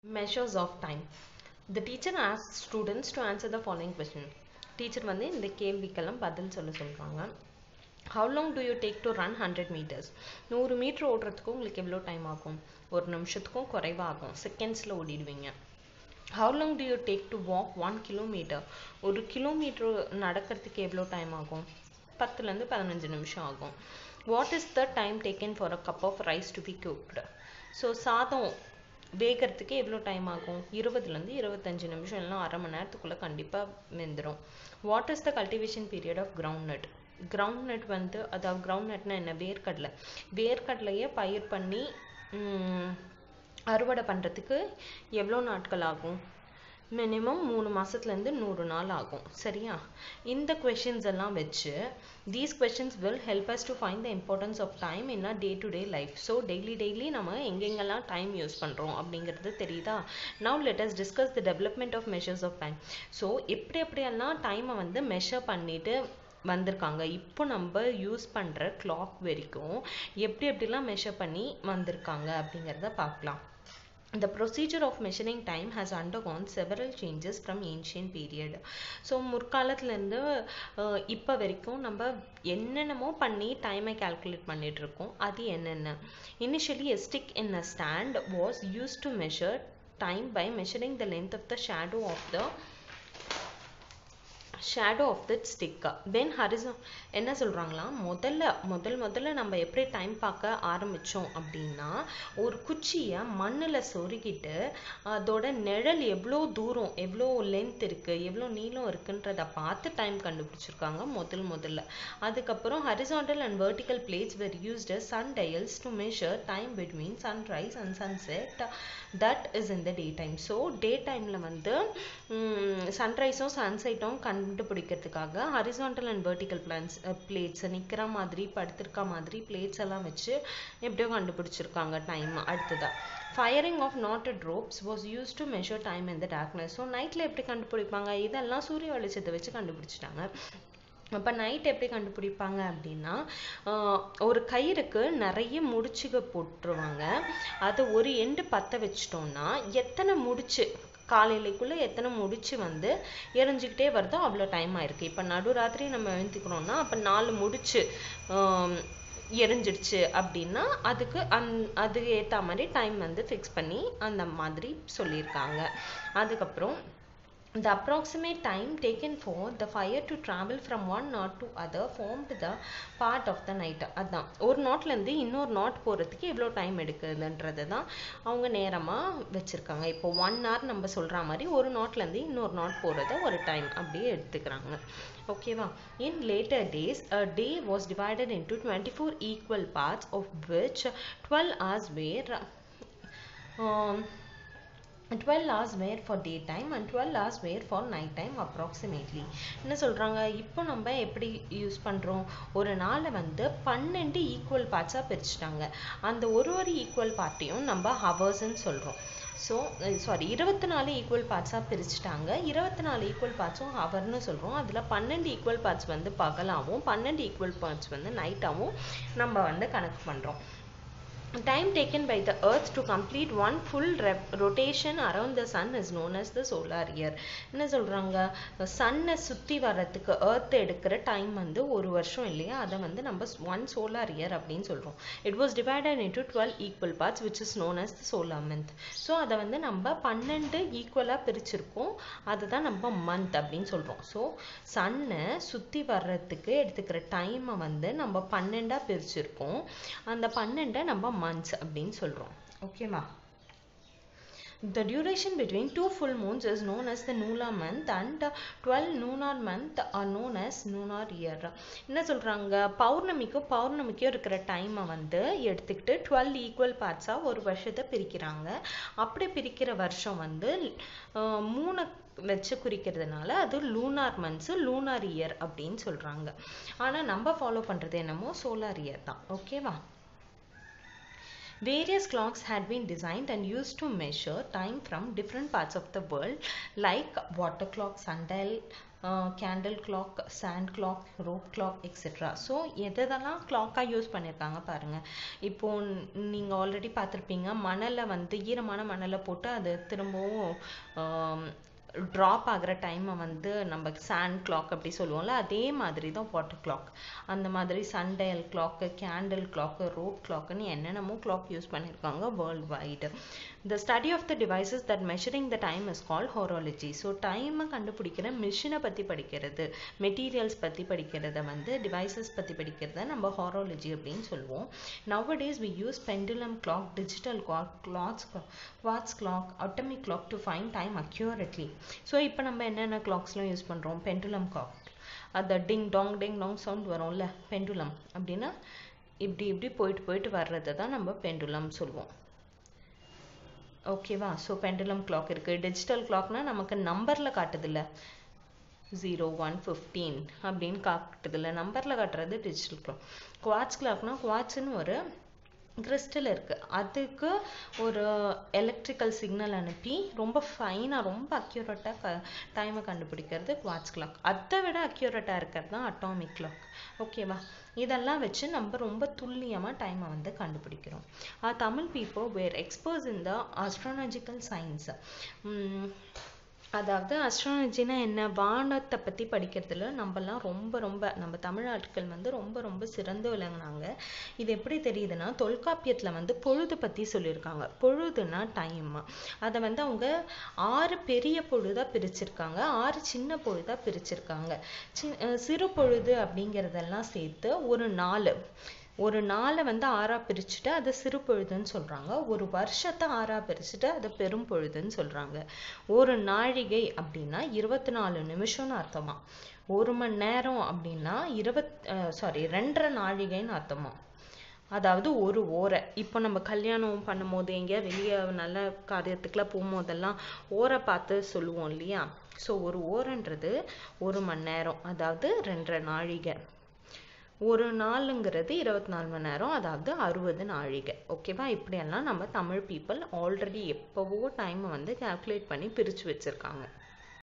Measures of time. The teacher asks students to answer the following question. Teacher வந்து இந்த கேள்விக்கெல்லாம் பதில் சொல்றாங்க. How long do you take to run 100 meters? 100 metre ஓடுறதுக்கு உங்களுக்கு எவ்வளோ டைம் ஆகும்? ஒரு நிமிஷத்துக்கும் குறைவாகும். செகண்ட்ஸில் ஓடிடுவீங்க. How long do you take to walk 1 kilometer? ஒரு கிலோமீட்டர் நடக்கிறதுக்கு எவ்வளோ டைம் ஆகும்? 10லேருந்து 15 நிமிஷம் ஆகும். What is the time taken for a cup of rice to be cooked? So சாதம் வேகிறதுக்கு எவ்வளோ டைம் ஆகும்? 20லேருந்து 25 நிமிஷம் இல்லைனா அரை மணி நேரத்துக்குள்ளே கண்டிப்பாக வெந்துடும். What is the cultivation period of groundnut? Groundnut வந்து அதாவது கிரவுண்ட் நட்னா என்ன? வேர்க்கடலை. வேர்க்கடலையே பயிர் பண்ணி அறுவடை பண்ணுறதுக்கு எவ்வளோ நாட்கள் ஆகும்? மினிமம் 3 மாதத்துலேருந்து 100 நாள் ஆகும். சரியா? இந்த கொஷின்ஸ் எல்லாம் வச்சு these questions will help us to find the importance of time in our day-to-day life. So daily நம்ம எங்கெங்கெல்லாம் டைம் யூஸ் பண்ணுறோம் அப்படிங்கிறது தெரியுதா? Now let us discuss the development of measures of time. So எப்படியெல்லாம் டைமை வந்து மெஷர் பண்ணிட்டு வந்திருக்காங்க. இப்போ நம்ம யூஸ் பண்ணுற கிளாக் வரைக்கும் எப்படிலாம் மெஷர் பண்ணி வந்திருக்காங்க அப்படிங்கிறத பார்க்கலாம். The procedure of measuring time has undergone several changes from ancient period. So முற்காலத்துலேருந்து இப்போ வரைக்கும் நம்ம என்னென்னமோ பண்ணி டைமை கால்குலேட் பண்ணிட்டு இருக்கோம். அது என்னென்ன? Initially a stick in a stand was used to measure time by measuring the length of the shadow of that stick. Then horizon என்ன சொல்றாங்களா? முதல்ல நம்ம எப்படி டைம் பார்க்க ஆரம்பிச்சோம் அப்படின்னா, ஒரு குச்சியை மண்ணில் சொருகிட்டு அதோட நிழல் எவ்வளோ தூரம் எவ்வளோ லென்த் இருக்கு எவ்வளோ நீளம் இருக்குன்றத பார்த்து டைம் கண்டுபிடிச்சிருக்காங்க முதல்ல. அதுக்கப்புறம் horizontal and vertical plates were used as sundials to measure time between sunrise and sunset, that is in the daytime. So day டைமில் வந்து சன்ரைஸும் சன்செட்டும் கண்டுபிடிக்கிறதுக்காக ஹரிசான்டல் அண்ட் வெர்டிக்கல் பிளேட்ஸ் நிற்கிற மாதிரி படுத்திருக்க மாதிரி பிளேட்ஸ் எல்லாம் வச்சு எப்படியோ கண்டுபிடிச்சிருக்காங்க டைம். அடுத்ததா firing of knotted ropes was used to measure time in the darkness. So நைட்டில் எப்படி கண்டுபிடிப்பாங்க? இதெல்லாம் சூரிய வெளிச்சத்தை வச்சு கண்டுபிடிச்சிட்டாங்க. அப்போ நைட் எப்படி கண்டுபிடிப்பாங்க அப்படின்னா, ஒரு கயிறுக்கு நிறைய முடிச்சுக போட்டுருவாங்க. அது ஒரு எண்டு பற்ற வச்சிட்டோம்னா எத்தனை முடிச்சு காலையிலேக்குள்ளே எத்தனை முடிச்சு வந்து எரிஞ்சிக்கிட்டே வருதோ அவ்வளோ டைம் ஆயிருக்கு. இப்போ நடுராத்திரி நம்ம எழுந்திக்கிறோம்னா அப்போ 4 முடிச்சு எரிஞ்சிடுச்சு அப்படின்னா அதுக்கு ஏற்ற மாதிரி டைம் வந்து ஃபிக்ஸ் பண்ணி அந்த மாதிரி சொல்லியிருக்காங்க. அதுக்கப்புறம் the approximate time taken for the fire to travel from one knot to other formed the part of the night. அதான் ஒரு நாட்லேருந்து இன்னொரு நாட் போகிறதுக்கு எவ்வளோ டைம் எடுக்குதுன்றது தான் அவங்க நேரமாக வச்சுருக்காங்க. இப்போ 1 hour நம்ம சொல்கிற மாதிரி ஒரு நாட்லேருந்து இன்னொரு நாட் போகிறத ஒரு டைம் அப்படியே எடுத்துக்கிறாங்க. ஓகேவா? In later days a day was divided into 24 equal parts, of which 12 hours were for daytime and 12 hours were for night time approximately. என்ன சொல்றாங்க? இப்போ நம்ம எப்படி யூஸ் பண்றோம்? ஒரு நாளை வந்து 12 ஈக்குவல் பார்ட்ஸா பிரிச்சுட்டாங்க. அந்த ஒரு ஈக்குவல் பார்ட்டையும் நம்ம ஹவர்ஸ்ன்னு சொல்றோம். ஸோ 24 ஈக்குவல் பார்ட்ஸாக பிரிச்சுட்டாங்க. 24 ஈக்குவல் பார்ட்ஸும் ஹவர்னு சொல்கிறோம். அதில் 12 ஈக்குவல் பார்ட்ஸ் வந்து பகலாகவும் 12 ஈக்குவல் பார்ட்ஸ் வந்து நைட்டாகவும் நம்ம வந்து கணக்கு பண்ணுறோம். Time taken by the earth to complete one full rotation around the sun is known as the solar year. என்ன சொல்றாங்க? சன்னை சுற்றி வர்றதுக்கு earth எடுக்கிற டைம் வந்து ஒரு வருஷம் இல்லையா? அதை வந்து நம்ம 1 solar year அப்படின்னு சொல்றோம். It was divided into 12 equal parts which is known as the solar month. So அதை வந்து நம்ம 12 ஈக்குவலாக பிரிச்சிருக்கோம். அதுதான் நம்ம மந்த் அப்படின்னு சொல்றோம். ஸோ சன்னை சுற்றி வர்றதுக்கு எடுத்துக்கிற டைமை வந்து நம்ம 12ஆ பிரிச்சிருக்கோம். அந்த 12 நம்ம months அப்படின்னு சொல்றோம். ஓகேவா? The duration between 2 full moons is known as the lunar month and 12 lunar month are known as lunar year. என்ன சொல்றாங்க? பௌர்ணமிக்கும் இருக்கிற டைமை வந்து எடுத்துக்கிட்டு 12 ஈக்குவல் பார்ட்ஸா ஒரு வருஷத்தை பிரிக்கிறாங்க. அப்படி பிரிக்கிற வருஷம் வந்து 3 வச்சு குறிக்கிறதுனால அது லூனார் மந்த்ஸ் லூனார் இயர் அப்படின்னு சொல்றாங்க. ஆனா நம்ம ஃபாலோ பண்றது என்னமோ சோலார் இயர் தான். ஓகேவா? Various clocks had been designed and used to measure time from different parts of the world, like water clock, sundial, candle clock, sand clock, rope clock etcetera. So எதெல்லாம் கிளாக்காக use பண்ணியிருக்காங்க பாருங்கள். இப்போ நீங்கள் already பார்த்துருப்பீங்க, மணலை வந்து ஈரமான மணலை போட்டு அது திரும்பவும் ட்ராப் ஆகிற டைமை வந்து நம்ம சாண்ட் கிளாக் அப்படி சொல்லுவோம்ல, அதே மாதிரி தான் வாட்டர் கிளாக். அந்த மாதிரி sundial clock, candle clock, rope கிளாக்குன்னு என்னென்னமோ கிளாக் யூஸ் பண்ணியிருக்காங்க world wide. The study of the devices that measuring the time is called horology. So டைமை கண்டுபிடிக்கிற மிஷினை பற்றி படிக்கிறது, மெட்டீரியல்ஸ் பற்றி படிக்கிறத வந்து டிவைசஸ் பற்றி படிக்கிறத நம்ம ஹாரோலஜி அப்படின்னு சொல்லுவோம். Nowadays we use pendulum clock, digital clock, quartz clock, atomic clock to find time accurately. So இப்போ நம்ம என்னென்ன கிளாக்ஸ்லாம் யூஸ் பண்ணுறோம்? பெண்டுலம் கிளாக், அந்த டிங் டாங் சவுண்ட் வரும்ல, பெண்டுலம் அப்படின்னா இப்படி இப்படி போயிட்டு வர்றது தான் நம்ம பெண்டுலம் சொல்லுவோம். ஓகேவா? ஸோ பெண்டுலம் கிளாக் இருக்குது. டிஜிட்டல் கிளாக்னா நமக்கு நம்பரில் காட்டுதில்ல, 0, 1, 15 அப்படின்னு காட்டுதில்ல, நம்பரில் காட்டுறது டிஜிட்டல் கிளாக். குவாட்ஸ் கிளாக்னா குவாட்ஸ்ன்னு ஒரு கிறிஸ்டல் இருக்குது, அதுக்கு ஒரு எலக்ட்ரிக்கல் சிக்னல் அனுப்பி ரொம்ப ஃபைனாக ரொம்ப அக்யூரேட்டாக டைமை கண்டுபிடிக்கிறது குவாட்ஸ் கிளாக். அதை விட அக்யூரேட்டாக இருக்கிறது தான் அட்டாமிக் கிளாக். ஓகேவா? இதெல்லாம் வச்சு நம்ம ரொம்ப துல்லியமாக டைமை வந்து கண்டுபிடிக்கிறோம். Tamil people were experts in the astrological science. அதாவது அஸ்ட்ராலஜினா என்ன, வானத்தை பற்றி படிக்கிறதுல நம்மலாம் நம்ம தமிழ் ஆட்கள் வந்து ரொம்ப சிறந்து விளங்குனாங்க. இது எப்படி தெரியுதுன்னா, தொல்காப்பியத்தில் வந்து பொழுது பற்றி சொல்லியிருக்காங்க. பொழுதுனா டைம். அதை வந்து அவங்க 6 பெரிய பொழுதாக பிரிச்சிருக்காங்க, 6 சின்ன பொழுதாக பிரிச்சிருக்காங்க. சிறு பொழுது அப்படிங்கிறதெல்லாம் சேர்த்து ஒரு நாளை வந்து 6ஆ பிரிச்சுட்டு அதை சிறு பொழுதுன்னு சொல்றாங்க. ஒரு வருஷத்தை 6ஆ பிரிச்சுட்டு அதை பெரும் பொழுதுன்னு சொல்றாங்க. ஒரு நாழிகை அப்படின்னா 24 நிமிஷம்னு அர்த்தமா. 1 மணி நேரம் அப்படின்னா 2.5 நாழிகைன்னு அர்த்தமா. அதாவது ஒரு ஓரை. இப்போ நம்ம கல்யாணம் பண்ணும்போது எங்கேயா வெளியே நல்ல காரியத்துக்குலாம் போகும்போதெல்லாம் ஓரை பார்த்து சொல்லுவோம் இல்லையா? ஸோ ஒரு ஓரைன்றது 1 மணி நேரம், அதாவது 2.5 நாழிகை. ஒரு நாளுங்கிறது 24 மணி நேரம், அதாவது 60 நாழிகை. ஓகேவா? இப்படியெல்லாம் நம்ம தமிழ் பீப்புள் ஆல்ரெடி எப்போவோ டைமை வந்து கால்குலேட் பண்ணி பிரித்து வச்சுருக்காங்க.